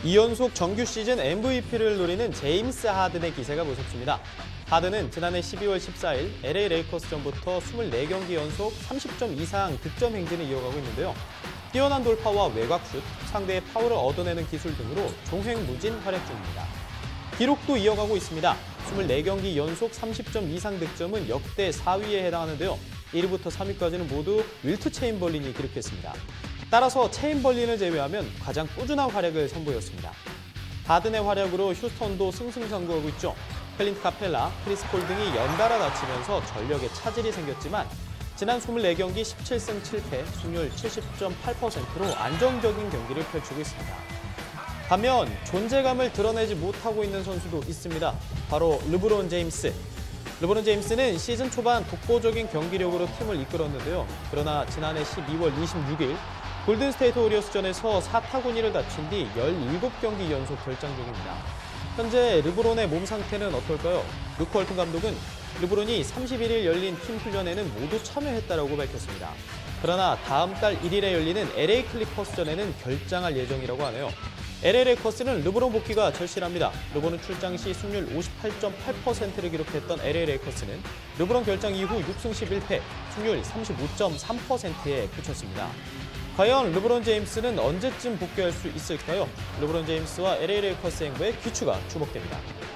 2연속 정규 시즌 MVP를 노리는 제임스 하든의 기세가 무섭습니다. 하든은 지난해 12월 14일 LA 레이커스전부터 24경기 연속 30점 이상 득점 행진을 이어가고 있는데요. 뛰어난 돌파와 외곽슛, 상대의 파울을 얻어내는 기술 등으로 종횡무진 활약 중입니다. 기록도 이어가고 있습니다. 24경기 연속 30점 이상 득점은 역대 4위에 해당하는데요. 1위부터 3위까지는 모두 윌트 체인벌린이 기록했습니다. 따라서 체인벌린을 제외하면 가장 꾸준한 활약을 선보였습니다. 하든의 활약으로 휴스턴도 승승장구하고 있죠. 클린트 카펠라, 크리스 폴 등이 연달아 다치면서 전력에 차질이 생겼지만 지난 24경기 17승 7패, 승률 70.8%로 안정적인 경기를 펼치고 있습니다. 반면 존재감을 드러내지 못하고 있는 선수도 있습니다. 바로 르브론 제임스. 르브론 제임스는 시즌 초반 독보적인 경기력으로 팀을 이끌었는데요. 그러나 지난해 12월 26일 골든스테이트 워리어스전에서 4타구니를 다친 뒤 17경기 연속 결장 중입니다. 현재 르브론의 몸 상태는 어떨까요? 루크 월튼 감독은 르브론이 31일 열린 팀 훈련에는 모두 참여했다고 밝혔습니다. 그러나 다음 달 1일에 열리는 LA 클리퍼스전에는 결장할 예정이라고 하네요. LA 레이커스는 르브론 복귀가 절실합니다. 르브론 출장 시 승률 58.8%를 기록했던 LA 레이커스는 르브론 결장 이후 6승 11패, 승률 35.3%에 그쳤습니다. 과연 르브론 제임스는 언제쯤 복귀할 수 있을까요? 르브론 제임스와 LA 레이커스 행보의 귀추가 주목됩니다.